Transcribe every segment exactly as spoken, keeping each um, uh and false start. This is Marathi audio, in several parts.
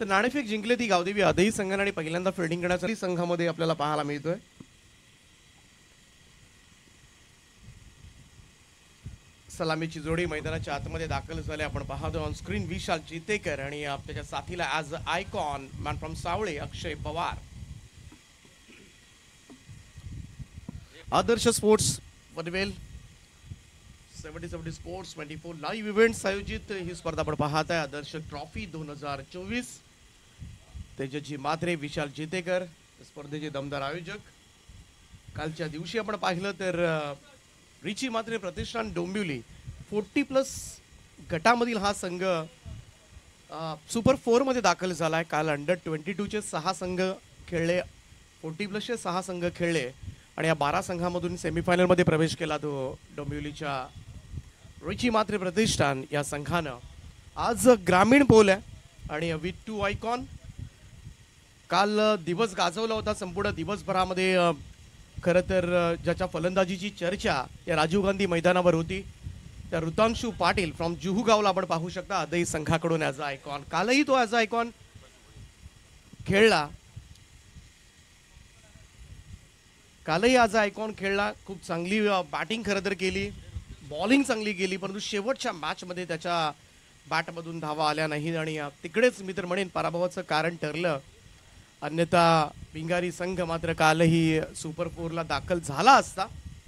तर नाणेफेक जिंकले ती गावदेवी आदई संघाने आणि पहिल्यांदा फिल्डिंग करण्यासाठी संघामध्ये आपल्याला पाहायला मिळतोय. सलामीची जोडी मैदानाच्या आतमध्ये दाखल झाले. आपण पाहतो ऑन स्क्रीन विशाल जितेकर आणि त्याच्या साथीला as icon man from Savale Akshay Pawar. Adarsh sports Panvel seventy seventy sports twenty four live events आयोजित ही स्पर्धा आपण पाहत आहे. आदर्श ट्रॉफी दोन हजार चोवीस. तेजस्वी मात्रे विशाल जितेकर स्पर्धेचे दमदार आयोजक. कालच्या दिवशी आपण पाहिलं तर रिची मात्रे प्रतिष्ठान डोंबिवली फोर्टी प्लस गटामधील हा संघ सुपर फोर मध्ये दाखल झाला आहे. काल अंडर ट्वेंटी टू चे सहा संघ खेळले, फोर्टी प्लसचे सहा संघ खेळले आणि या बारा संघामधून सेमीफायनल मध्ये प्रवेश केला तो डोंबिवलीच्या रिची मात्रे प्रतिष्ठान या संघानं. आज ग्रामीण पोल आहे आणि विथ टू आयकॉन काल दिवस गाजवला होता. संपूर्ण दिवसभरामध्ये खरं तर ज्याच्या फलंदाजीची चर्चा या राजीव गांधी मैदानावर होती त्या ऋतांशू पाटील फ्रॉम जुहू गावला आपण पाहू शकता आदई संघाकडून ॲज अ आयकॉन. कालही तो ॲज अ आयकॉन खेळला कालही ॲज अ आयकॉन खेळला खूप चांगली बॅटिंग खरं तर केली, बॉलिंग चांगली केली, परंतु शेवटच्या मॅचमध्ये त्याच्या बॅटमधून धावा आल्या नाहीत आणि तिकडेच मी तर म्हणेन पराभवाचं कारण ठरलं. अन्यथा भिंगारी संघ मात्र कालही सुपर फोरला दाखल झाला असता.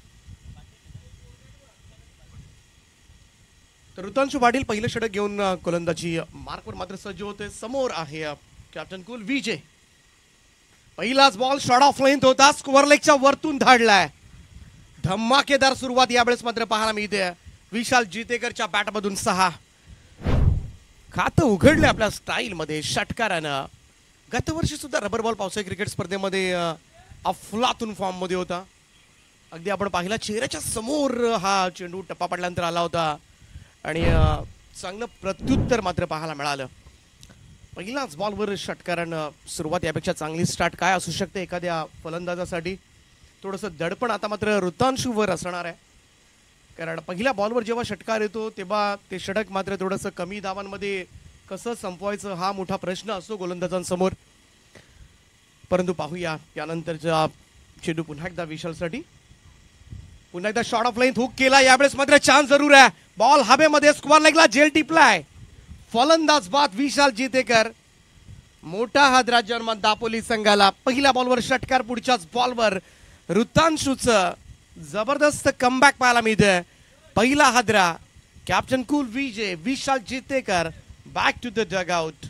तर ऋतांशू पाटील पहिलं षटक घेऊन गोलंदाजी मार्कवर मात्र सज्ज होते. समोर आहे कॅप्टन कुल विजय. पहिलाच बॉल शॉर्ट ऑफ लेंथ होता, स्क्वेअर लेगच्या वरतून धाडलाय. धमाकेदार सुरुवात यावेळेस मात्र पाहायला मिळते. विशाल जितेकरच्या बॅटमधून सहा. खातं उघडले आपल्या स्टाईल मध्ये षटकारानं. गतवर्षी सुद्धा रबर बॉल पावसाळी क्रिकेट स्पर्धेमध्ये अफलातून फॉर्म मध्ये होता. अगदी आपण पाहिला चेहऱ्याच्या समोर हा चेंडू टप्पा पडल्यानंतर आला होता आणि चांगलं प्रत्युत्तर मात्र पाहायला मिळालं. पहिलाच बॉलवर षटकारानं सुरुवात यापेक्षा चांगली स्टार्ट काय असू शकते एखाद्या फलंदाजासाठी. थोडंसं दडपण आता मात्र ऋतांशूवर असणार आहे, कारण पहिल्या बॉलवर जेव्हा षटकार येतो तेव्हा ते षटक मात्र थोडंसं कमी धावांमध्ये कसं संपवायचं हा मोठा प्रश्न असतो गोलंदाजांसमोर. परंतु पाहूया यानंतरचा चेंडू पुन्हा एकदा विशालसाठी. पुन्हा एकदा शॉर्ट ऑफ लेंथ हुक केला. यावेळेस मात्र चान्स जरूर आहे. बॉल हवेमध्ये स्क्वेअर लेगला जेल टिपलाय. फलंदाज बाद विशाल जितेकर. मोठा हादरा जन्म दापोली संघाला. पहिल्या बॉलवर षटकार, पुढच्याच बॉलवर ऋतांशूचं जबरदस्त कमबॅक पाहायला मिळतंय. पहिला हादरा captain cool Vijay Vishal Jitekar back to the dugout.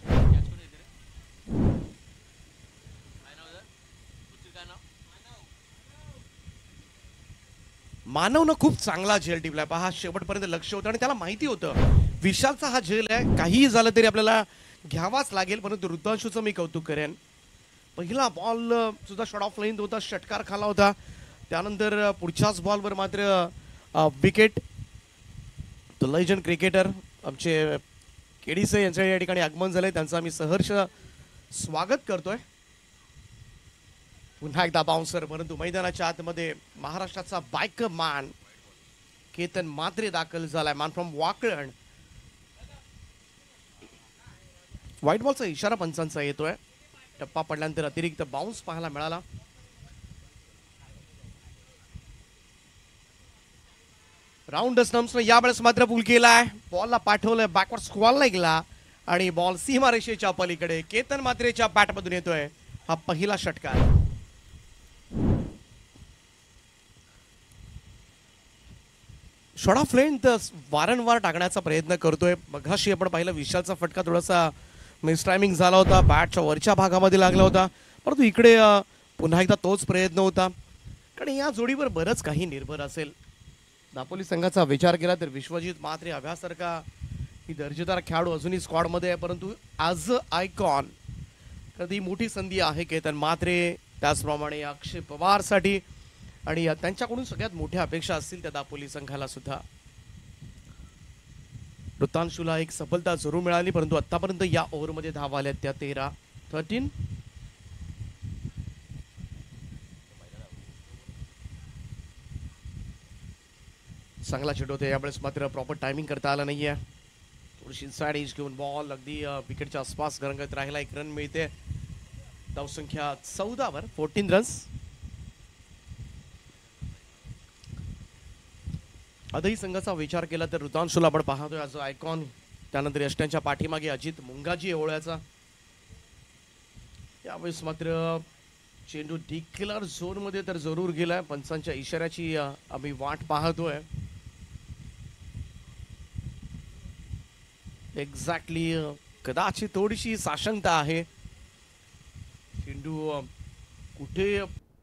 मानवनं खूप चांगला झेल टिपलाय. पहा शेवटपर्यंत लक्ष होतं आणि त्याला माहिती होतं विशालचा हा झेल आहे, काहीही झालं तरी आपल्याला घ्यावाच लागेल. परंतु ऋतांशूचं मी कौतुक करेन. पहिला बॉल सुद्धा शॉर्ट ऑफ लेंथ होता, षटकार खाला होता. त्यानंतर पुढच्याच बॉलवर मात्र विकेट. द लेजंड क्रिकेटर आमचे केडीसे यांच्या या ठिकाणी आगमन झालंय, त्यांचं आम्ही सहर्ष स्वागत करतोय. पुन्हा एकदा बाउन्सर, परंतु मैदानाच्या आतमध्ये महाराष्ट्राचा बायकर मॅन केतन मात्रे दाखल झालाय. Man from Wakalan. व्हाईट बॉलचा इशारा पंचांचा येतोय. टप्पा पडल्यानंतर अतिरिक्त बाउन्स पाहायला मिळाला. राऊंड स्टंप्सने यावेळेस मात्र पूल केलाय. बॉलला पाठवलंय बॅकवर्ड स्क्वेअर लेगला आणि बॉल सीमारेषेच्या पलीकडे केतन मात्रेच्या बॅटमधून येतोय हा पहिला षटकार. शॉर्ट ऑफ लेंथ वारंवार टाकण्याचा प्रयत्न करतोय. मघाशी आपण पाहिलं विशालचा फटका थोडासा मिस टायमिंग झाला होता, बॅटच्या वरच्या भागामध्ये लागला होता. परंतु इकडे पुन्हा एकदा तोच प्रयत्न होता, कारण या जोडीवर बरंच काही निर्भर असेल. दापोली संघाचा विचार केला तर विश्वजित मात्रे अभ्यासारखा ही दर्जेदार खेळाडू अजूनही स्क्वॉड मध्ये आहे, परंतु ॲज अ आयकॉन कधी मोठी संधी आहे केतन मात्रे, त्याचप्रमाणे अक्षय पवारसाठी आणि त्यांच्याकडून सगळ्यात मोठ्या अपेक्षा असतील त्या दापोली संघाला सुद्धा. ऋतांशूला एक सफलता जरूर मिळाली, परंतु आतापर्यंत या ओव्हरमध्ये धावा आल्या त्या तेरा थर्टीन. चांगला चेंडू होता, यावेळेस मात्र प्रॉपर टायमिंग करता आला नाहीये. थोडीशी इनसाइड एज घेऊन बॉल अगदी विकेटच्या आसपास घरंगत राहिला. एक रन मिळते. धावसंख्या चौदावर फोर्टीन रन्स. आजही संघाचा विचार केला तर ऋतांशूला आपण पाहतोय आज आयकॉन. त्यानंतर यष्ट्यांच्या पाठीमागे अजित मुंगाजी ओळ्याचा. यावेळेस मात्र चेंडू डिक्लेअर झोन मध्ये तर जरूर गेलाय. पंचांच्या इशाऱ्याची आम्ही वाट पाहतोय. एक्झॅक्टली कदाचित थोडीशी साशंकता आहे. चेंडू कुठे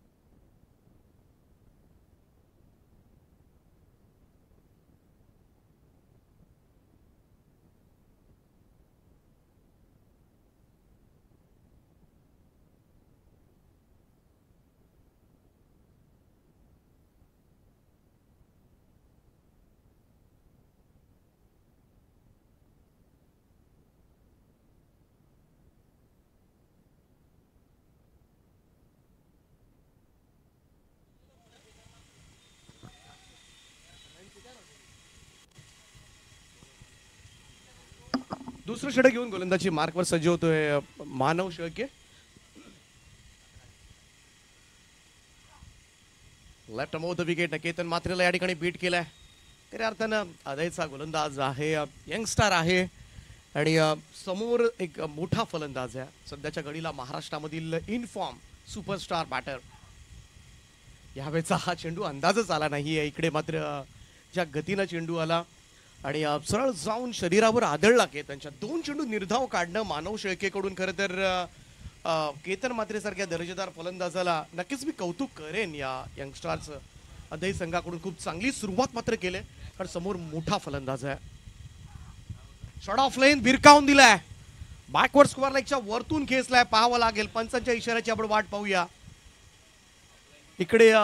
दुसरं षटक घेऊन गोलंदाजी मार्कवर सज्ज होतोय Manav Shelke. Left of the wicket. Ketan मात्रेला या ठिकाणी बीट केलाय. खऱ्या अर्थानं आदयचा गोलंदाज आहे. यंगस्टार आहे आणि समोर एक मोठा फलंदाज आहे. सध्याच्या घडीला महाराष्ट्रामधील इनफॉर्म सुपरस्टार बॅटर. यावेळेचा हा चेंडू अंदाजच आला नाहीये. इकडे मात्र ज्या गतीनं चेंडू आला आणि सरळ जाऊन शरीरावर आदळला केतनच्या. दोन चेंडू निर्धाव काढणं मानव शेळकेकडून. खरं तर केतन मात्रेसारख्या दर्जेदार फलंदाजाला नक्कीच मी कौतुक करेन या यंगस्टारचं. आदही संघाकडून खूप चांगली सुरुवात मात्र केली कारण समोर मोठा फलंदाज आहे. शॉट ऑफ लेन भिरकावून दिलाय. बॅकवर्ड स्क्वेअर लेगच्या वरतून खेचलाय. पाहावं लागेल. पंचांच्या इशाऱ्याची आपण वाट पाहूया. इकडे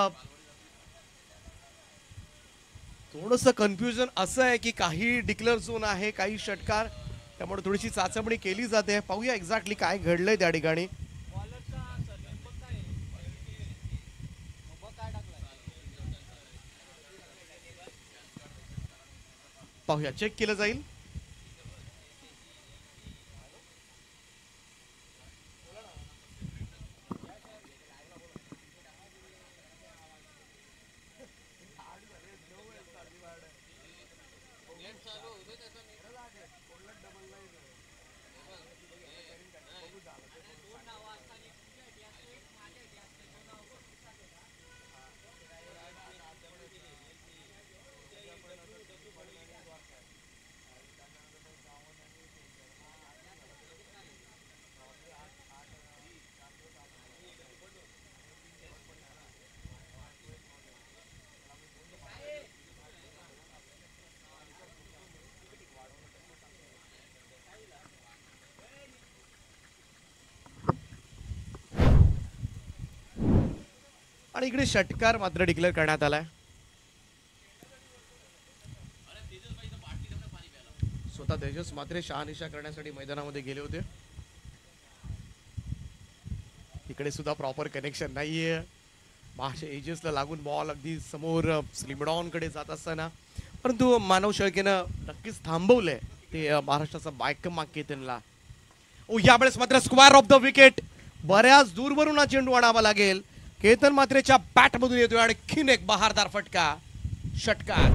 थोडंसं कन्फ्युजन असं आहे की काही डिक्लेअर झोन आहे, काही षटकार. त्यामुळे थोडीशी चाचपणी केली जाते. पाहूया एक्झॅक्टली काय घडलंय त्या ठिकाणी. पाहूया. चेक केलं जाईल. आणि इकडे षटकार मात्र डिक्लेअर करण्यात आलाय. स्वतः तेजस मात्र शहानिशा करण्यासाठी मैदानामध्ये गेले होते. इकडे सुद्धा प्रॉपर कनेक्शन नाहीये. भाषे एजेसला लागून बॉल अगदी समोर स्लिमडॉन कडे जात असताना परंतु मानव शेळकेनं नक्कीच थांबवलंय ते महाराष्ट्राचा बायकमाक केतनला. ओ यावेळेस मात्र स्क्वेअर ऑफ द विकेट. बऱ्याच दूरवरून हा चेंडू आणावा लागेल. केतन मात्रेच्या बॅट मधून येतोय आणखीन एक बहारदार फटका. षटकार.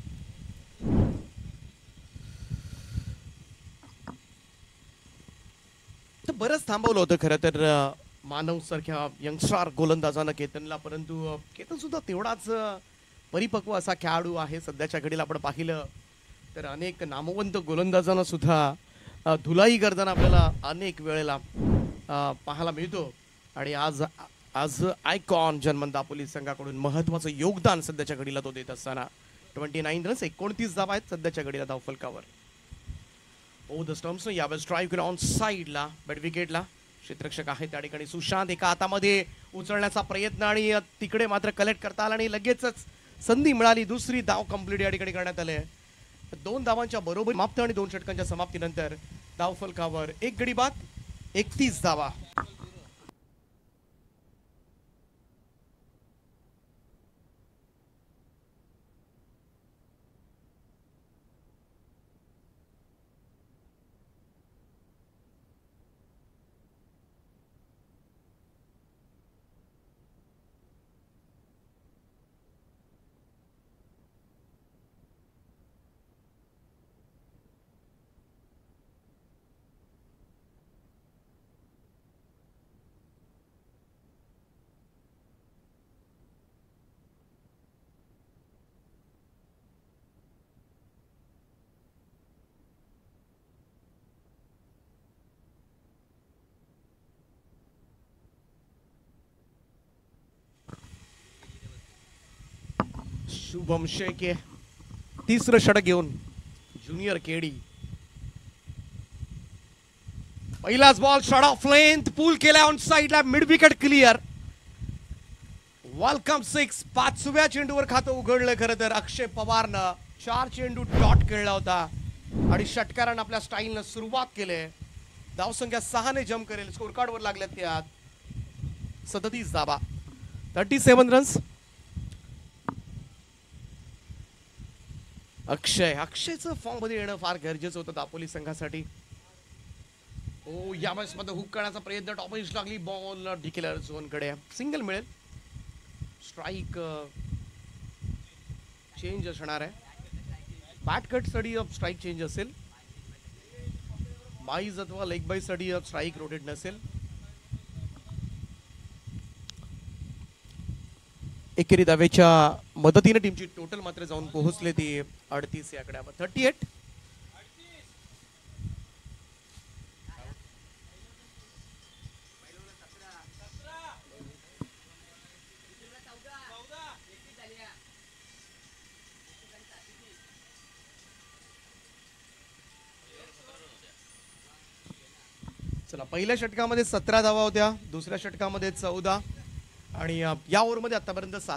तर बरंच थांबवलं होतं खरं तर मानव सारख्या यंगस्टार गोलंदाजानं केतनला. परंतु केतन सुद्धा तेवढाच परिपक्व असा खेळाडू आहे. सध्याच्या घडीला आपण पाहिलं तर अनेक नामवंत गोलंदाजांना सुद्धा धुलाई करताना आपल्याला अनेक वेळेला पाहायला मिळतो. आणि आज आज आयकॉन जर्मन दापोली संघाकडून महत्वाचं योगदान सध्याच्या घडीला तो देत असताना ट्वेंटी नाईन रन्स एकोणतीस धावा आहेत सध्याच्या घडीला धावफलकावर. ओ द स्टम्प्स यावेळेस ड्राईव्ह केला ऑन साईडला बॅट विकेटला. क्षेत्ररक्षक आहे त्या ठिकाणी सुशांत. एका हातामध्ये उचलण्याचा प्रयत्न आणि तिकडे मात्र कलेक्ट करता आला आणि लगेचच संधी मिळाली. दुसरी धाव कंप्लीट या ठिकाणी करण्यात आले. दोन धावांच्या बरोबर समाप्त आणि दोन षटकांच्या समाप्तीनंतर धावफलकावर एक गडी बाद एकतीस धावा. शुभम शेके तिसरं षटक घेऊन ज्युनियर केडी. पहिलाच ball shot of length pull केला ऑन साइडला mid wicket clear. Welcome six. पाचव्या चेंडूवर खातं उघडलं खरं तर अक्षय पवारनं. चार चेंडू डॉट खेळला होता आणि षटकारानं आपल्या स्टाईलनं सुरुवात केली. धावसंख्या सहाने जम करेल. स्कोर कार्डवर लागल्यात त्यात सदतीस धावा, थर्टी सेवन रन्स. अक्षय अक्षयचं फॉर्म मध्ये येणं फार गरजेचं होतं दापोली संघासाठी. ओ या मॅच मध्ये हुक करण्याचा प्रयत्न टॉपिश लागली. बॉल डिक्लेअर झोन कडे सिंगल मिळेल. स्ट्राईक चेंज असणार आहे. बॅट कट साठी स्ट्राईक चेंज असेल. बाईज अथवा लेग बाईज साठी स्ट्राईक रोटेट नसेल. एकेरी दावेच्या मदतीने टीमची टोटल मात्र जाऊन पोहोचले ती अडतीस या आकड्यावर. Thirty eight. चला पहिल्या षटकामध्ये सतरा धावा होत्या. दुसऱ्या षटकामध्ये चौदा आणि या ओव्हरमध्ये आतापर्यंत सात.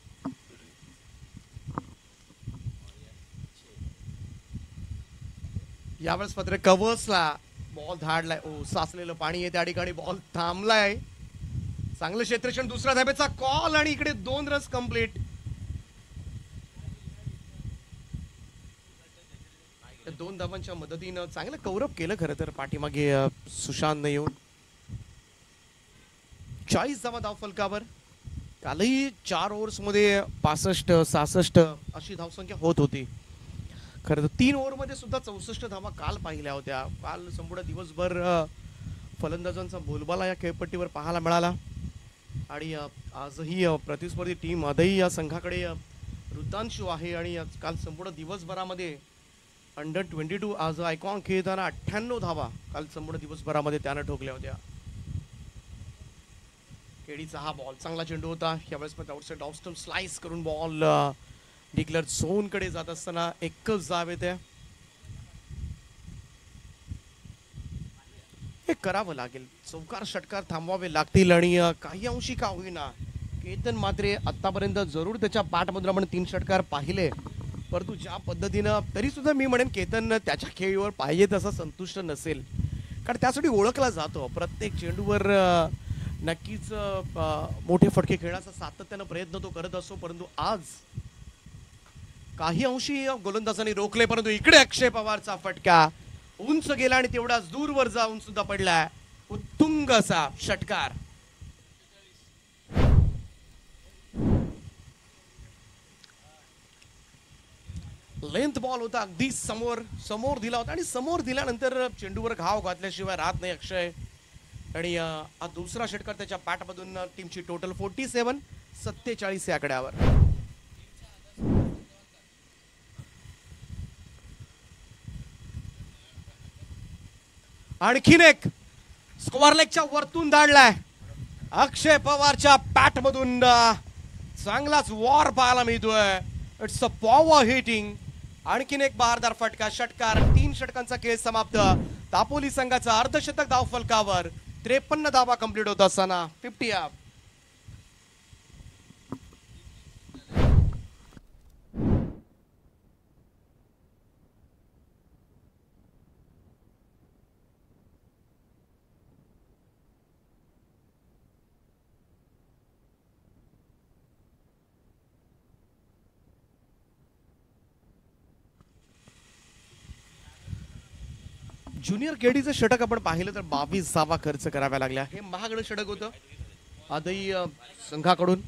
यावेळेस मात्र कव्हर्सला बॉल धाडलाय. ओ साचलेलं पाणी आहे त्या ठिकाणी. बॉल थांबलाय. चांगलं क्षेत्ररक्षण. दुसऱ्या धाब्याचा कॉल आणि इकडे दोन रन्स कंप्लीट. दोन धावांच्या मदतीनं चांगलं कौरव केलं खरं तर पाठीमागे सुशांतने येऊन. चाळीस धावा धाव फलकावर. कालही चार ओव्हर्स मध्ये पासष्ट सहासष्ट अशी धावसंख्या होत होती. खरं तर तीन ओव्हर मध्ये सुद्धा चौसष्ट धावा काल पाहिल्या होत्या. काल संपूर्ण दिवसभर फलंदाजांचा बोलबाला या खेळपट्टीवर पाहायला मिळाला आणि आजही प्रतिस्पर्धी टीम आजही या संघाकडे ऋतांशू आहे आणि काल संपूर्ण दिवसभरामध्ये अंडर ट्वेंटी टू आज आयकॉन खेळताना अठ्ठ्याण्णव धावा काल संपूर्ण दिवसभरामध्ये त्यानं ठोकल्या होत्या. केडीचा हा बॉल चांगला चेंडू होता. यावेळेस पण आउटसाइड ऑफ स्टंप स्लाइस करून बॉल डिक्लेअर झोन कडे जात असताना एकच धाव येते. हे करावं लागेल. चौकार षटकार थांबवावे लागतील आणि काही अंशी का होईना केतन मात्र आतापर्यंत जरूर त्याच्या पाठमधून आपण तीन षटकार पाहिले, परंतु ज्या पद्धतीनं तरी सुद्धा मी म्हणेन केतन त्याच्या खेळीवर पाहिजे तसा संतुष्ट नसेल. कारण त्यासाठी ओळखला जातो. प्रत्येक चेंडूवर नक्कीच मोठे फटके खेळण्याचा सातत्यानं प्रयत्न तो करत असतो, परंतु आज काही अंशी गोलंदाजांनी रोखले. परंतु इकडे अक्षय पवारचा फटका उंच गेला आणि तेवढाच दूरवर जाऊन सुद्धा पडलाय. उत्तुंग असा षटकार. लेंथ बॉल होता. अगदी समोर समोर दिला होता आणि समोर दिल्यानंतर चेंडूवर घाव घातल्याशिवाय राहत नाही अक्षय. आणि हा दुसरा षटकार त्याच्या पॅटमधून टीमची टोटल फोर्टी सेवन सत्तेचाळीस या आकड्यावर. आणखीन एक स्क्वेअर लेगच्या वरतून धाडलाय अक्षय पवारच्या पॅट मधून. चांगलाच वॉर पाहायला मिळतोय. It's a power hitting. आणखीन एक बहारदार फटका. षटकार. तीन षटकांचा खेळ समाप्त. दापोली संघाचा अर्धशतक धाव फलकावर. त्रेपन्न धावा कंप्लीट होत असताना फिफ्टी अप. ज्युनियर केडीचं षटक आपण पाहिलं तर बावीस धावा खर्च कराव्या लागल्या. हे महागडं षटक होतं आजही संघाकडून.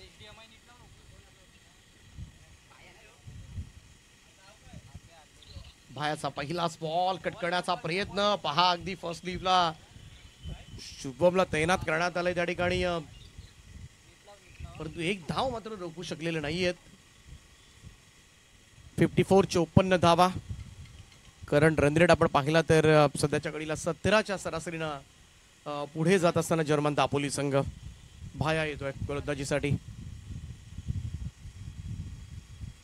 भायाचा पहिलाच बॉल कट करण्याचा प्रयत्न पहा. अगदी फर्स्ट लीवला शुभमला तैनात करण्यात आलंय त्या ठिकाणी, परंतु एक धाव मात्र रोखू शकलेले नाहीयेत. फिफ्टी फोर चोपन्न धावा. करंट रन रेट आपण पाहिला तर सध्याच्या घडीला सतराच्या सरासरीनं पुढे जात असताना जर्मन दापोली संघ. भाया येतोय गोलंदाजीसाठी.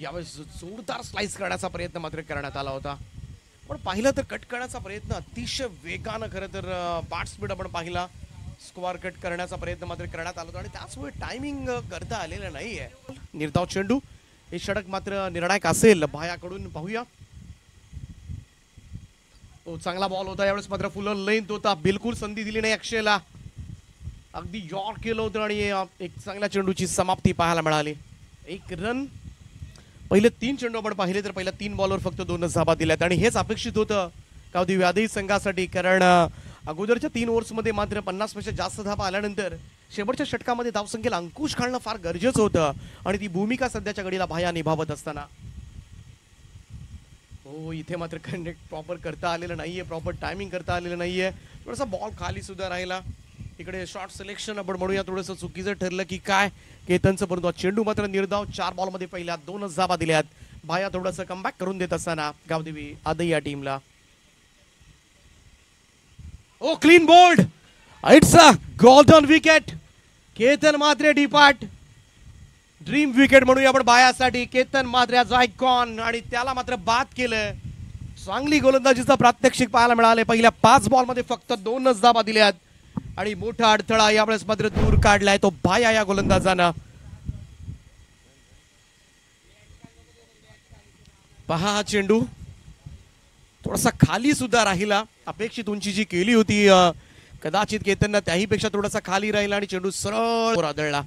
यावेळेस जोरदार स्लाइस करण्याचा प्रयत्न मात्र करण्यात आला होता, पण पाहिलं तर कट करण्याचा प्रयत्न अतिशय वेगानं खरं तर बॅट स्पीड आपण पाहिला, स्क्वेअर कट करण्याचा प्रयत्न मात्र करण्यात आला होता आणि त्याचमुळे टायमिंग करता आलेलं नाहीये. निर्धाव चेंडू, हे षटक मात्र निर्णायक असेल भायाकडून, पाहूया. हो, चांगला बॉल होता यावेळेस मात्र फुल लेंथ होता, बिलकुल संधी दिली नाही अक्षयला, अगदी यॉर्क केलं होतं आणि एक चांगल्या चेंडूची समाप्ती पाहायला मिळाली. एक रन. पहिले तीन चेंडू आपण पाहिले तर पहिल्या तीन बॉलवर फक्त दोनच धाबा दिल्यात आणि हेच अपेक्षित होतं कावदी व्याधी संघासाठी, कारण अगोदरच्या तीन ओव्हर्समध्ये मात्र पन्नास पेक्षा जास्त धाबा आल्यानंतर शेवटच्या षटकामध्ये धावसंख्येला अंकुश घालणं फार गरजेचं होतं आणि ती भूमिका सध्याच्या घडीला भाया निभावत असताना. हो, इथे मात्र कनेक्ट प्रॉपर करता आलेलं नाहीये, प्रॉपर टायमिंग करता आलेलं नाहीये, थोडासा बॉल खाली सुद्धा राहिला. इकडे शॉर्ट सिलेक्शन आपण म्हणूया थोडंसं चुकीचं ठरलं की काय केतनचं, परंतु चेंडू मात्र निर्धाव चार बॉलमध्ये पहिल्या दोनच धाबा दिल्यात. भाया थोडंसं कमबॅक करून देत असताना गावदेवी आदई या टीमला. Oh, clean bowled, it's a golden wicket. Ketan Matre depart, dream wicket म्हणूया आपण बायासाठी. केतन मात्रे आयकॉन आणि त्याला मात्र बाद केलं. चांगली गोलंदाजीचा प्रात्यक्षिक पाहायला मिळाले, पहिल्या पाच बॉलमध्ये फक्त दोनच धाबा दिल्यात आणि मोठा अडथळा यावेळेस मात्र दूर काढलाय तो भाया या गोलंदाजानं. पहा हा चेंडू थोडासा खाली सुद्धा राहिला, अपेक्षित उंची जी केली होती कदाचित केतननं त्याही पेक्षा थोडासा खाली राहिला आणि चेंडू सरळ आदळला.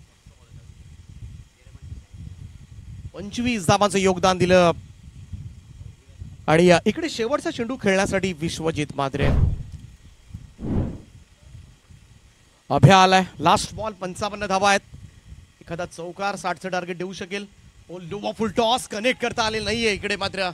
पंचवीस धाबांचं योगदान दिलं आणि इकडे शेवटचा चेंडू खेळण्यासाठी विश्वजित मात्रे. अभ्या आलाय, लास्ट बॉल, पंचावन्न धावा आहेत, एखादा चौकार साठचं टार्गेट देऊ शकेल. Oh, low full toss connect करता आले नाहीये इकडे मात्र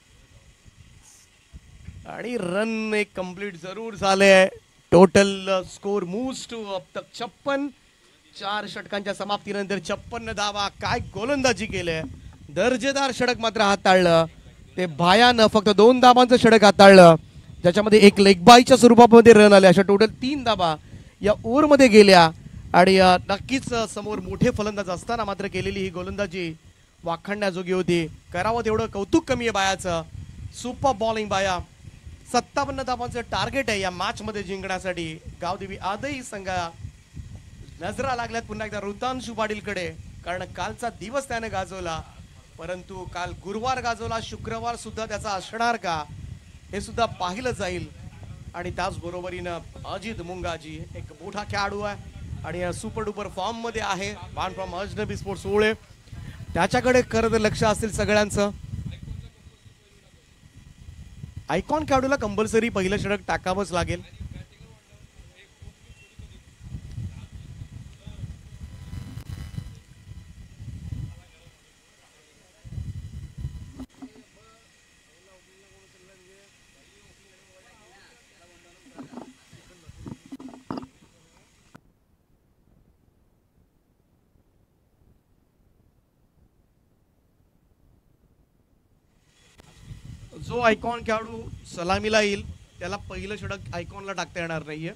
आणि रन एक कंप्लीट जरूर झाले. टोटल स्कोर मूव्स टू अब तक छप्पन. चार षटकांच्या समाप्तीनंतर छप्पन्न धावा. काय गोलंदाजी केले, दर्जेदार षटक मात्र हाताळलं ते भायानं. फक्त दोन धाबांचं षटक हाताळलं, ज्याच्यामध्ये एक लेगबाईच्या स्वरूपामध्ये रन आले. अशा टोटल तीन धाबा या ओव्हरमध्ये गेल्या आणि नक्कीच समोर मोठे फलंदाज असताना मात्र केलेली ही गोलंदाजी वाखाणण्याजोगी होती. करावं तेवढं कौतुक कमी आहे बायाचं. सुपर बॉलिंग बाया. सत्तावन्न धाबांचं टार्गेट आहे या मॅच मध्ये जिंकण्यासाठी. गावदेवी आदई संघा नजरा लागल्यात पुन्हा एकदा ऋतांशु पाटीलकडे, कारण कालचा दिवस त्याने गाजवला, परंतु काल गुरुवार गाजवला, शुक्रवार सुद्धा त्याचा असणार का हे सुद्धा पाहिलं जाईल. आणि त्याचबरोबरीनं अजित मुंगाजी एक मोठा खेळाडू आहे आणि सुपर डुपर फॉर्म मध्ये आहे. One from Ajnabi sports Ole, त्याच्याकडे खरं लक्ष असेल सगळ्यांचं. आयकॉन खेळाडूला कंपल्सरी पहिलं षटक टाकावंच लागेल. जो आयकॉन खेळाडू सलामीला येईल त्याला पहिलं षटक आयकॉनला टाकता येणार नाहीये.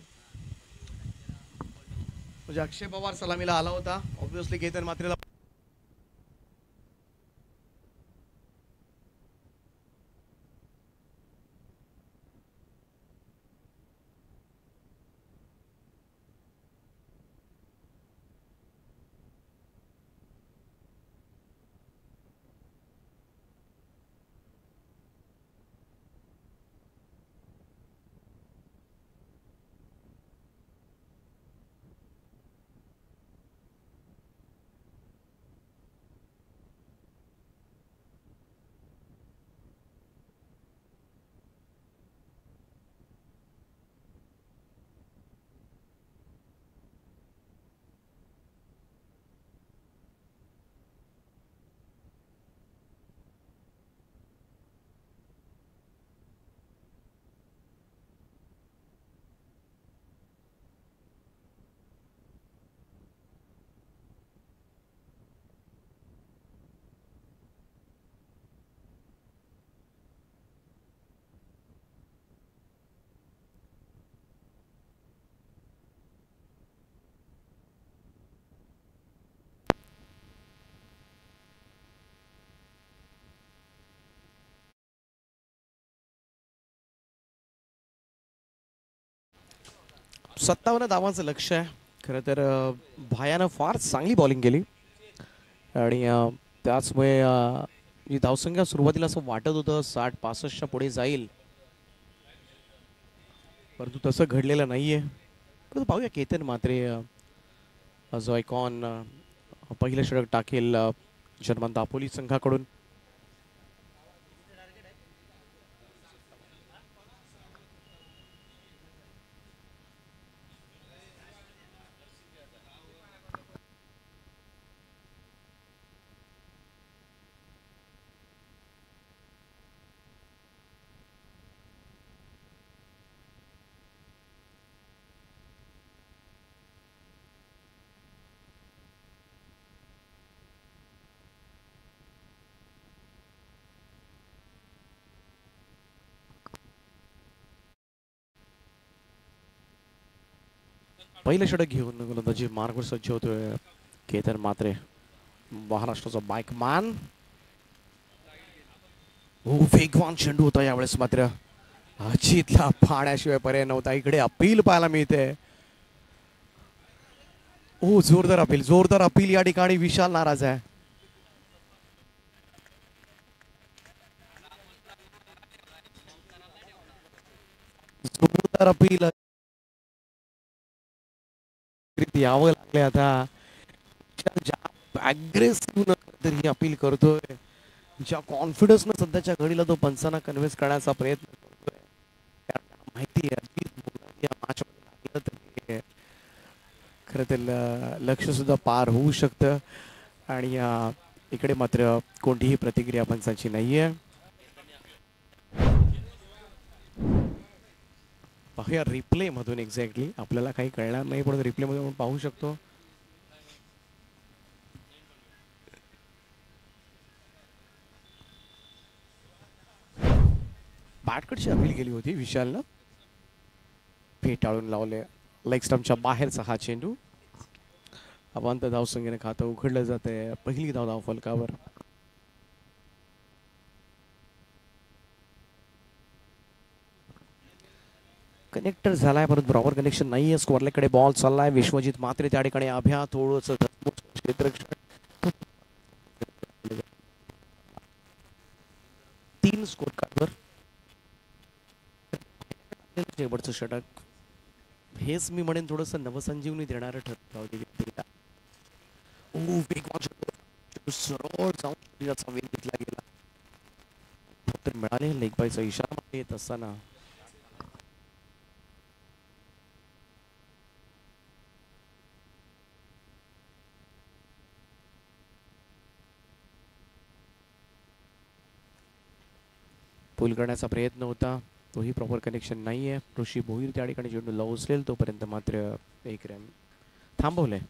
म्हणजे अक्षय पवार सलामीला आला होता, ऑब्विसली केतन मात्रेला सत्तावन्न धावांचं लक्ष आहे. खरं तर भायानं फार चांगली बॉलिंग केली आणि त्याचमुळे जी धावसंख्या सुरुवातीला असं वाटत होतं साठ पासष्टच्या पुढे जाईल, परंतु तसं घडलेलं नाहीये. परंतु पाहूया केतन म्हात्रे जो आयकॉन पहिलं षटक टाकेल जर्मन दापोली संघाकडून. पहिलं षटक घेऊन गोलंदाजी मार्गवर सज्ज होतोय केतन म्हात्रे, महाराष्ट्राचा बायकमॅन. हो, वेगवान चेंडू होता यावेळेस, मात्र अजितला पाण्याशिवाय पर्याय नव्हता. इकडे अपील पाहायला मिळते. ओ, जोरदार अपील, जोरदार अपील या ठिकाणी. विशाल नाराज आहे. जोरदार अपील यावं लागले आता. अग्रेसिव्ह ही अपील करतोय, ज्या कॉन्फिडन्स न सध्याच्या घडीला तो पंचांना कन्व्हिन्स करण्याचा प्रयत्न करतोय. माहिती आहे खरं तर लक्ष सुद्धा पार होऊ शकतं आणि इकडे मात्र कोणतीही प्रतिक्रिया पंचांची नाहीये. पाहूया रिप्ले मधून एक्झॅक्टली. आपल्याला काही कळणार नाही पण रिप्ले मध्ये आपण पाहू शकतो. बॅटकडची अपील केली होती विशालनं, फेटाळून लावले. लेग स्टंपच्या बाहेरचा हा चेंडू. अवांत धावसंख्येने खातं उघडलं जाते. पहिली धाव धाव फलकावर. कनेक्टर झालाय परंतु बरोबर कनेक्शन नाहीये. स्क्वेअरलेगकडे बॉल चाललाय. विश्वजित म्हात्रे त्या ठिकाणी अभ्या थोडंसं क्षेत्ररक्षण. तीन स्कोर कार्डवर शेवटचं षटक. हेच मी म्हणेन थोडंसं नवसंजीवनी देणारं ठरतं. सरळ जाऊन त्याचा वेग घेतला गेला तर मिळाले लेग बायचा इशारा येत असताना पूल करण्याचा प्रयत्न होता, तोही प्रॉपर कनेक्शन नाहीये. ऋषी भोईर त्या ठिकाणी चेंडू लावू उचलेल तोपर्यंत मात्र एक रन थांबवले.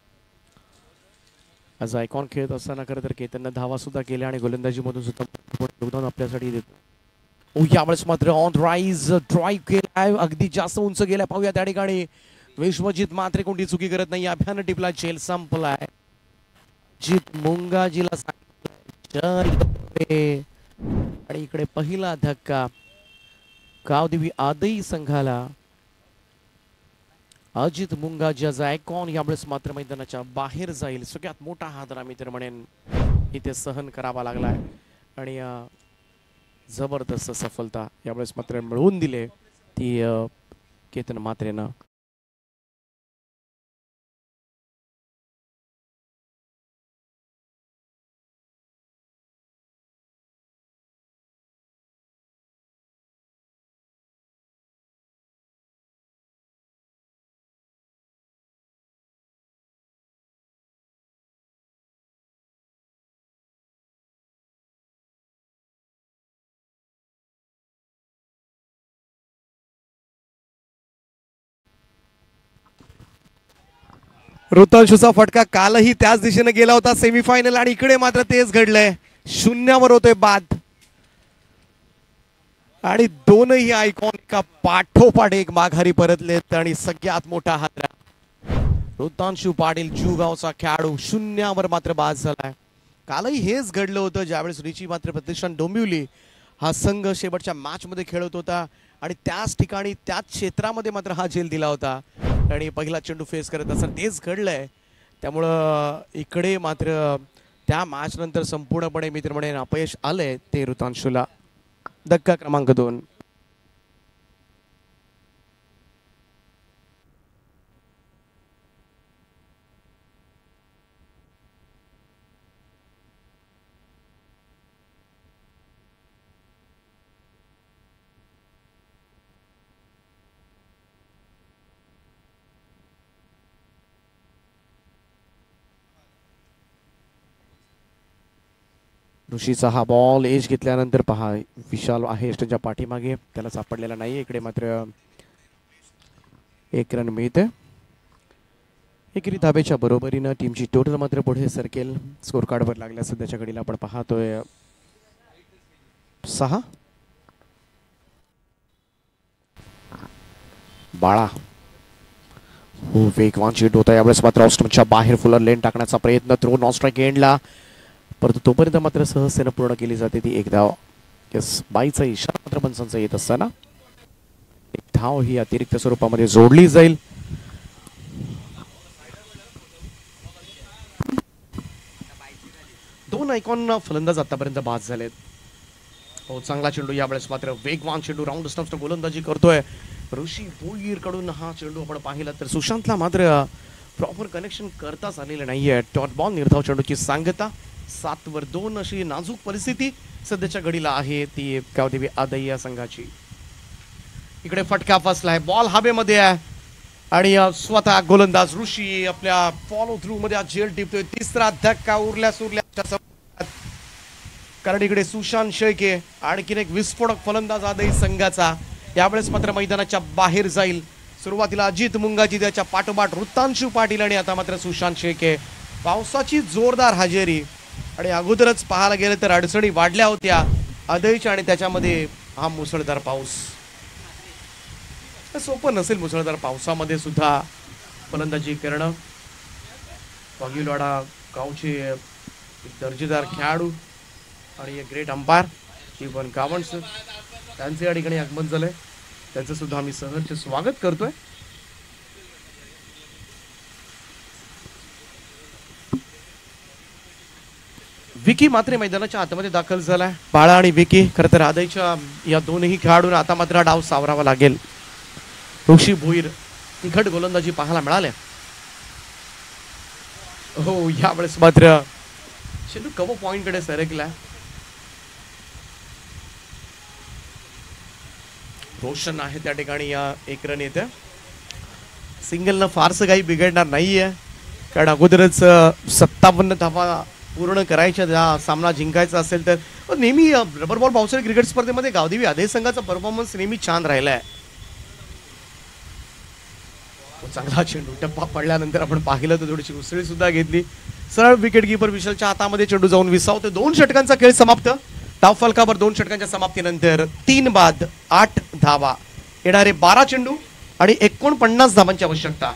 आज आयकॉन खेळत असताना खरं तर केतननं धावा सुद्धा केल्या आणि गोलंदाजीमधून सुद्धा योगदान आपल्यासाठी देतो. ओ, यावेळेस मात्र ऑन राईज ड्राईव्ह केलाय, अगदी जास्त उंच गेलाय. पाहूया त्या ठिकाणी विश्वजित म्हात्रे कोणती चुकी करत नाही. अभ्यानं टिपला, चेल संपलाय. जित मुंगाजीला आणि इकडे पहिला धक्का गावदेवी आदई संघाला. अजित मुंगाजी आयकॉन यावेळेस मात्र मैदानाच्या बाहेर जाईल. सगळ्यात मोठा हादरा मी तर म्हणेन इथे सहन करावा लागलाय आणि जबरदस्त सफलता यावेळेस मात्र मिळवून दिले ती केतन म्हात्रेनं. ऋतांशूचा फटका कालही त्याच दिशेने गेला होता सेमीफायनल आणि इकडे मात्र तेच घडलंय. शून्यावर होतोय बाद आणि दोनही आयकॉन एका पाठोपाठ एक माघारी परतलेत आणि सगळ्यात मोठा हादरा ऋतांशू पाटील जुगावचा खेळाडू शून्यावर मात्र बाद झालाय. कालही हेच घडलं होतं ज्यावेळेस रिची मात्र प्रतिष्ठान डोंबिवली हा संघ शेवटच्या मॅच मध्ये खेळत होता आणि त्याच ठिकाणी त्याच क्षेत्रामध्ये मात्र हा झेल दिला होता आणि पहिला चेंडू फेस करत असताना तेच घडलंय. त्यामुळं इकडे मात्र त्या मॅच नंतर संपूर्णपणे मित्र म्हणेन अपयश आलंय ते ऋतांशूला. धक्का क्रमांक दोन. ऋषीचा हा बॉल एज घेतल्यानंतर पहा विशाल आहे त्यांच्या पाठीमागे, त्याला सापडलेला नाही. इकडे मात्र एक रन मिळते. एकेरी धाब्याच्या बरोबरीनं टीमची टोटल मात्र पुढे सरकेल. स्कोर कार्डवर लागल्या सध्याच्या घडीला आपण पाहतोय सहा. बाळा हो वेगवान चेंडू होता यावेळेस मात्र ऑस्ट्रेलियाच्या बाहेर फुलर लेन टाकण्याचा प्रयत्न. थ्रो नॉन स्ट्राईक एंडला, परंतु तोपर्यंत मात्र सहजतेनं पूर्ण केली जाते ती एक धाव. यस बाईचा इशारा मात्र पंचांचा येत असताना एक धाव ही अतिरिक्त स्वरूपामध्ये जोडली जाईल. दोन आयकॉन फलंदाज आतापर्यंत बाद झालेत. हो चांगला चेंडू यावेळेस मात्र वेगवान चेंडू राऊंड स्टम्प्सनं गोलंदाजी करतोय ऋषी भोईर कडून. हा चेंडू आपण पाहिला तर सुशांतला मात्र प्रॉपर कनेक्शन करताच आलेलं नाहीये. डॉट बॉल निर्धाव चेंडूची सांगता. सात वर दोन अशी नाजूक परिस्थिती सध्याच्या घडीला आहे ती गावदेवी आदई या संघाची. इकडे फटका फसलाय, बॉल हवेमध्ये आहे आणि स्वतः गोलंदाज ऋषी आपल्या फॉलो थ्रू मध्ये झेल टिपतोय. तिसरा धक्का उरल्या सुरल्या, कारण इकडे सुशांत शेळके आणखीन एक विस्फोटक फलंदाज आदई संघाचा यावेळेस मात्र मैदानाच्या बाहेर जाईल. सुरुवातीला अजित मुंगाजी, त्याच्या पाठोपाठ ऋतांशू पाटील आणि आता मात्र सुशांत शेळके. पावसाची जोरदार हजेरी आणि अगोदरच पाहायला गेलं तर अडचणी वाढल्या होत्या आदईच्या आणि त्याच्यामध्ये हा मुसळधार पाऊस. सोपं नसेल मुसळधार पावसामध्ये सुद्धा फलंदाजी करणं. वाघिलवाडा गावचे दर्जेदार खेळाडू आणि एक great umpire Jeevan Kawan sir त्यांचे या ठिकाणी आगमन झालंय, त्यांचं सुद्धा आम्ही सहर्ष स्वागत करतोय. विकी मात्र मैदानाच्या आतमध्ये दाखल झालाय. बाळा आणि विकी खरं तर आदईच्या या दोनही खेळाडूंना आता मात्र डाव सावरावा लागेल. ऋषी भोईर तिखट गोलंदाजी पाहायला मिळाल्या. हो यावेळेस मात्र चेंडू कव्हर पॉइंट कडे सरकला. रोशन आहे त्या ठिकाणी, या एक रन येते. सिंगलनं फारसं काही बिघडणार नाहीये, कारण अगोदरच सत्तावन्न धावा पूर्ण करायच्या, त्या सामना जिंकायचा असेल तर. नेहमी रबर बॉल पावसाळी क्रिकेट स्पर्धेमध्ये गावदेवी आदई संघाचा परफॉर्मन्स नेहमी छान राहिलाय. चांगला चेंडू टप्पा पडल्यानंतर आपण पाहिलं तर थोडीशी उसळी सुद्धा घेतली. सरळ विकेट कीपर विशालच्या हातामध्ये चेंडू जाऊन विसावतो. दोन षटकांचा खेळ समाप्त. डाव फलकावर दोन षटकांच्या समाप्तीनंतर तीन बाद आठ धावा, येणारे बारा चेंडू आणि एकोणपन्नास धावांची आवश्यकता.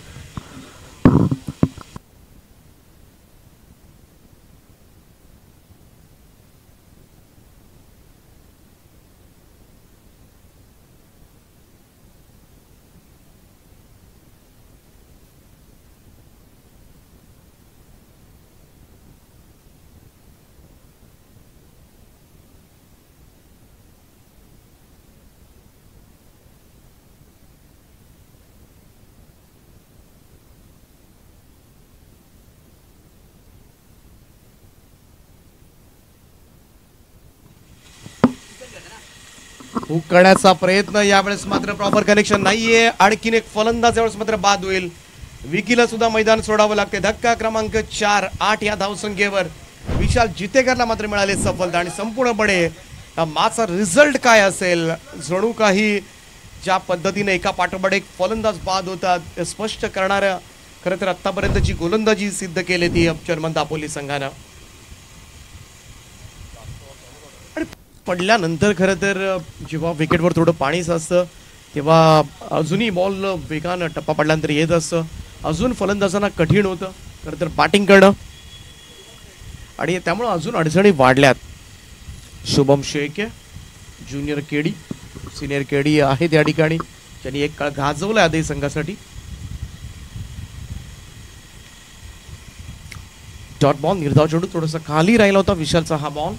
हुक करण्याचा प्रयत्न, यावेळेस मात्र प्रॉपर कनेक्शन नाहीये. आणखीन एक फलंदाज यावेळेस मात्र बाद होईल. विकीला सुद्धा मैदान सोडावं लागते. धक्का क्रमांक चार. आठ या धावसंख्येवर विशाल जितेकरला मात्र मिळाले सफलता आणि संपूर्णपणे माचा रिझल्ट काय असेल, जणू काही ज्या पद्धतीने एका पाठोपाठ एक फलंदाज बाद होतात स्पष्ट करणाऱ्या खरं तर आतापर्यंतची गोलंदाजी सिद्ध केली ती चर्मन दापोली संघानं. पडल्यानंतर खरं तर जेव्हा विकेटवर थोडं पाणी असतं तेव्हा अजूनही बॉल वेगानं टप्पा पडल्यानंतर येत असतं. अजून फलंदाजांना कठीण होतं खरं तर बॅटिंग करणं आणि त्यामुळे अजून अडचणी वाढल्यात. Shubham Shelke, junior KD senior KD आहेत या ठिकाणी त्यांनी एक काळ गाजवला आधी संघासाठी. डॉट बॉल निर्धाव चेंडू थोडासा खाली राहिला होता विशालचा हा बॉल.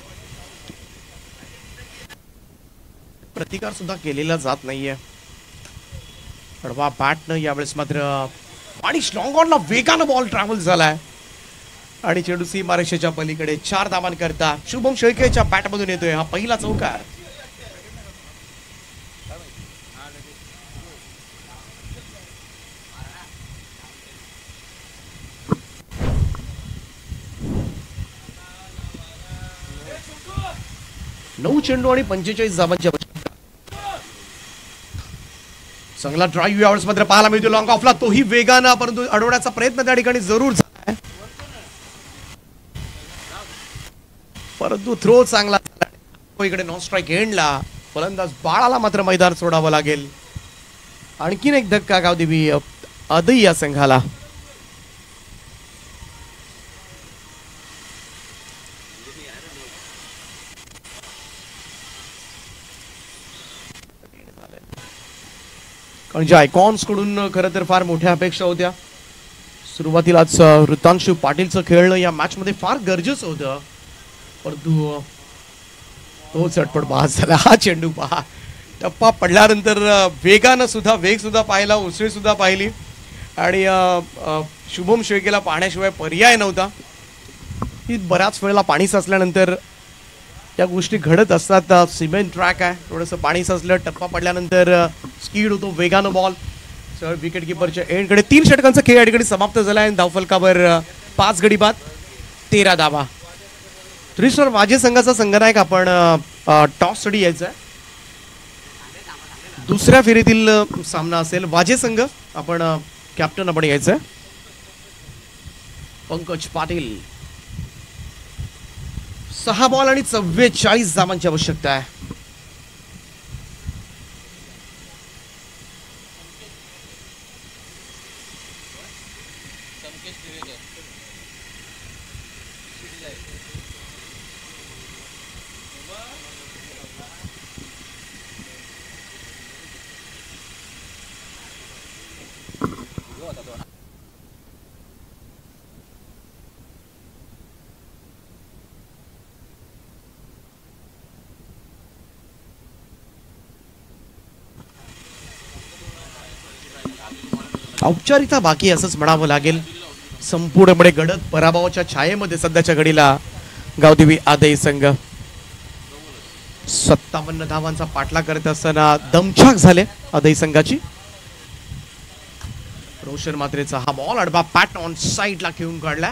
प्रतिकार सुद्धा केलेला जात नाहीये. कडवा बॅटनं यावेळेस मात्र आणि स्ट्रॉंग ऑनला वेगानं बॉल ट्रॅव्हल झालाय आणि चेंडू सीमारेषेच्या पलीकडे चार धावांकरता शुभम शेळकेच्या बॅटमधून येतोय हा पहिला चौकार. नऊ चेंडू आणि पंचेचाळीस धावांची आवश्यकता. चांगला ड्राईव्ह यावेळेस मात्र पाहायला मिळतो लॉंग ऑफला, तोही वेगानं परंतु अडवण्याचा प्रयत्न त्या ठिकाणी जरूर झालाय परंतु थ्रो चांगला इकडे नॉन स्ट्राईक एंडला. फलंदाज बाळाला मात्र मैदान सोडावं लागेल. आणखीन एक धक्का गावदेवी अदई या संघाला. कारण ज्या आयकॉन्स कडून खरं तर फार मोठ्या अपेक्षा होत्या. सुरुवातीलाच ऋतांशु पाटीलचं खेळणं या मॅच मध्ये फार गरजेचं होतं परंतु तो चटपट बाद झाला. हा चेंडू पहा, टप्पा पडल्यानंतर वेगानं सुद्धा वेग सुद्धा पाहिला, उसळी सुद्धा पाहिली आणि शुभम शेळकेला पाहण्याशिवाय पर्याय नव्हता. ही बऱ्याच वेळेला पाणी साचल्यानंतर या गोष्टी घडत असतात. सिमेंट ट्रॅक आहे, थोडंसं पाणी साचलं, टप्पा पडल्यानंतर स्पीड होतो, वेगानं बॉल. सर विकेट किपरच्या एंडकडे तीन षटकांचा खेळ या ठिकाणी समाप्त झाला आहे. धावफलकावर पाच गडी बाद, तेरा धावा. त्रिस्वर वाजे संघाचा संघनायक आपण टॉस साठी यायचा आहे. दुसऱ्या फेरीतील सामना असेल. वाजे संघ आपण कॅप्टन आपण यायचं आहे. पंकज पाटील. सहा बॉल आणि चव्वेचाळीस धावांची आवश्यकता आहे. औपचारिकता बाकी असंच म्हणावं लागेल. संपूर्णपणे गडद पराभवाच्या छायेमध्ये सध्याच्या घडीला गावदेवी आदई संघ. सत्तावन्न धावांचा पाठलाग करत असताना दमछाक झाले आदई संघाची. रोशन मात्रेचा हा बॉल अडबा पॅट ऑन साइडला खेळून काढला.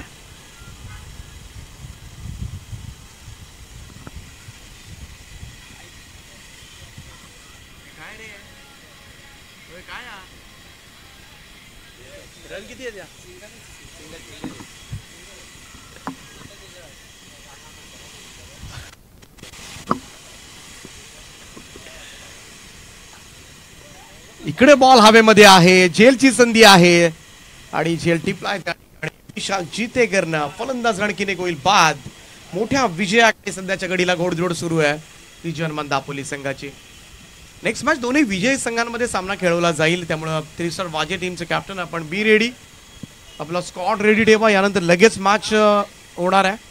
इकडे बॉल हवेमध्ये आहे, झेलची संधी आहे आणि झेल टिपलाय विशाल जितेकरनं. फलंदाज आणखीन एक होईल बाद. मोठ्या विजयाकडे सध्याच्या घडीला घोडदौड सुरू आहे ती जर्मन दापोली संघाची. नेक्स्ट मॅच दोन्ही विजयी संघांमध्ये सामना खेळवला जाईल त्यामुळे त्रिस्वर वाजे टीमचे कॅप्टन आपण बी रेडी, आपला स्क्वॉड रेडी ठेवा. यानंतर लगेच मॅच होणार आहे.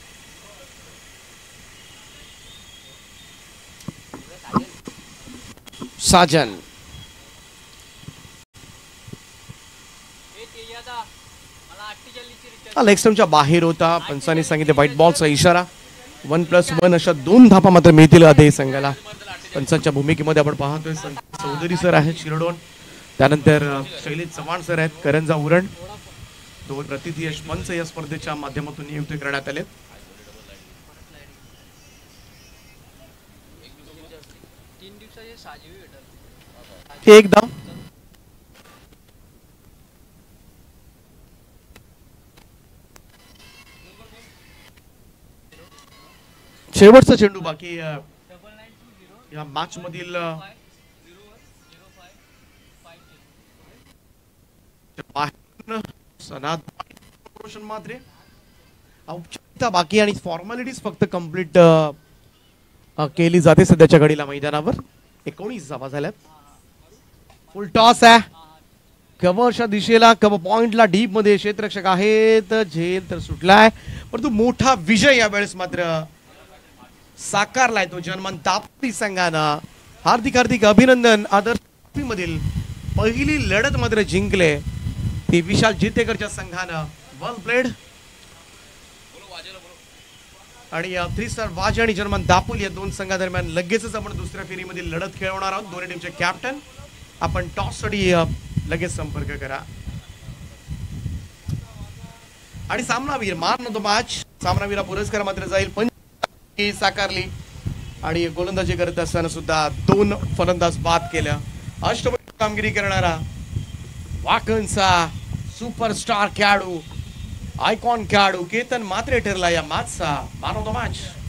साजन लेग स्टंपच्या बाहेर होता. पंचांनी सांगितले व्हाईट बॉलचा इशारा. वन प्लस वन अशा दोन धापा मात्र मिळतील आदई संघाला. पंचांच्या भूमिकेमध्ये आपण पाहतोय चौधरी सर आहेत शिरडोन, त्यानंतर शैलेश चव्हाण सर आहेत करंजा उरण. दोन प्रतिथयश पंच या स्पर्धेच्या माध्यमातून नियुक्त करण्यात आले. एकदा शेवटचा चेंडू बाकी या मॅच मधील मात्रे औपचारिकता बाकी आणि फॉर्मॅलिटीज फक्त कंप्लीट केली जाते सध्याच्या घडीला मैदानावर. एकोणीस धावा झाल्यात. फुल टॉस आहे कव्हरच्या दिशेला. कव्हर पॉइंटला डीप मध्ये क्षेत्ररक्षक आहेत. झेल तर सुटलाय परंतु मोठा विजय यावेळेस मात्र साकारलाय तो जर्मन दापोली संघानं. हार्दिक हार्दिक अभिनंदन. आदर्श मधील पहिली लढत मात्र जिंकले ती विशाल जितेकरच्या संघानं. Well played. आणि थ्री स्टार वाजे आणि जर्मन दापोली या दोन संघादरम्यान लगेचच आपण दुसऱ्या फेरीमधील लढत खेळवणार आहोत. दोन्ही टीमचे कॅप्टन आपण टॉस साठी लगेच संपर्क करा. आणि सामनावीर मान ऑफ द मॅच सामनावीरा पुरस्कार मात्र जाईल पण साकारली. आणि गोलंदाजी करत असताना सुद्धा दोन फलंदाज बाद केल्या. अष्टपैलू कामगिरी करणारा वाकणचा सुपरस्टार खेळाडू आयकॉन खेळाडू केतन मात्रे ठरला या मॅचचा मॅन ऑफ द मॅच.